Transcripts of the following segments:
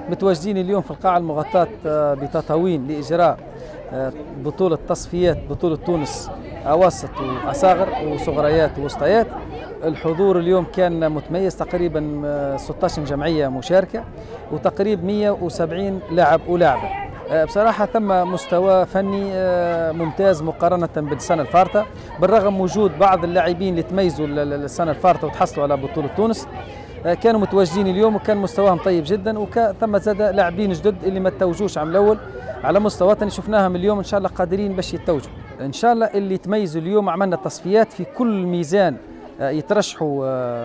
متواجدين اليوم في القاعة المغطاة بتطاوين لإجراء بطولة تصفيات بطولة تونس أواسط وأصاغر وصغريات ووسطيات. الحضور اليوم كان متميز، تقريبا 16 جمعية مشاركة وتقريبا 170 لاعب ولاعبة. بصراحة ثم مستوى فني ممتاز مقارنة بالسنة الفارطة، بالرغم وجود بعض اللاعبين اللي تميزوا السنة الفارطة وتحصلوا على بطولة تونس كانوا متواجدين اليوم وكان مستواهم طيب جدا، ثم زاد لاعبين جدد اللي ما توجوش عام الاول على مستوى ثاني شفناهم اليوم ان شاء الله قادرين باش يتوجوا ان شاء الله. اللي تميزوا اليوم عملنا تصفيات في كل ميزان، يترشحوا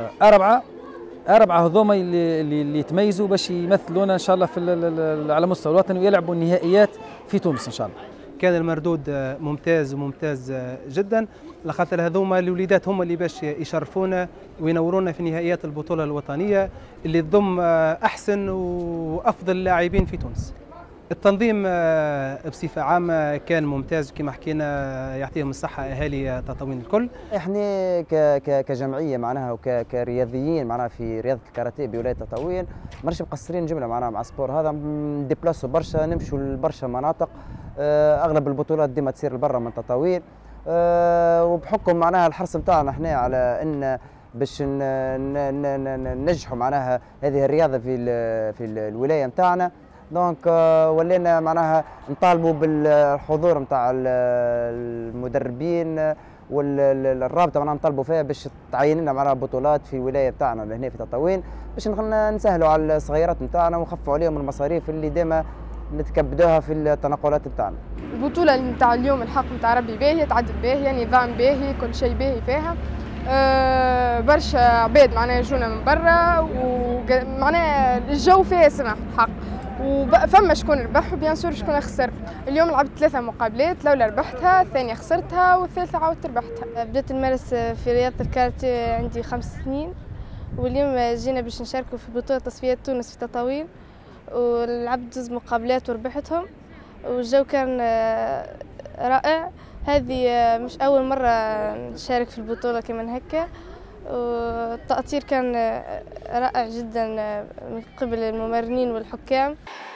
أربعة هذوما اللي يتميزوا باش يمثلونا إن شاء الله على مستوى الوطني ويلعبوا النهائيات في تونس إن شاء الله. كان المردود ممتاز وممتاز جدا، لخاطر هذوما الوليدات هم اللي باش يشرفونا وينورونا في نهائيات البطولة الوطنية اللي تضم أحسن وأفضل لاعبين في تونس. التنظيم بصفة عامة كان ممتاز كما حكينا، يعطيهم الصحة أهالي تطاوين الكل. احنا كجمعية معناها وكرياضيين معناها في رياضة الكاراتيه بولاية تطاوين ماناش مقصرين جملة معناها مع السبور هذا، نديبلاسو برشا، نمشوا لبرشا مناطق، أغلب البطولات ديما تصير لبرا من تطاوين، وبحكم معناها الحرص نتاعنا احنا على أن باش ننجحوا معناها هذه الرياضة في الولاية نتاعنا. دونك ولينا معناها نطالبوا بالحضور نتاع المدربين والرابطه معناها نطالبوا فيها باش تعين لنا معناها بطولات في الولايه بتاعنا هنا في تطاوين، باش نسهلوا على الصغيرات نتاعنا ونخفوا عليهم المصاريف اللي ديما نتكبدوها في التنقلات بتاعنا. البطوله نتاع اليوم الحق نتاع ربي باهيه، تعدل باهيه، نظام باهي، كل شيء باهي فيها. برشا عباد معناها يجونا من برا، ومعناها الجو فيه سمح الحق، وفما شكون ربح وبيان سور شكون خسر. اليوم لعبت 3 مقابلات، الأولى ربحتها، الثانية خسرتها، والثالثة عاودت ربحتها. بديت نمارس في رياضة الكاراتيه عندي 5 سنين، واليوم جينا باش نشاركوا في بطولة تصفيات تونس في تطاوين، ولعبت 2 مقابلات وربحتهم، والجو كان رائع. هذه مش أول مرة نشارك في البطولة كمان هكا، والتأطير كان رائع جدا من قبل الممرنين والحكام.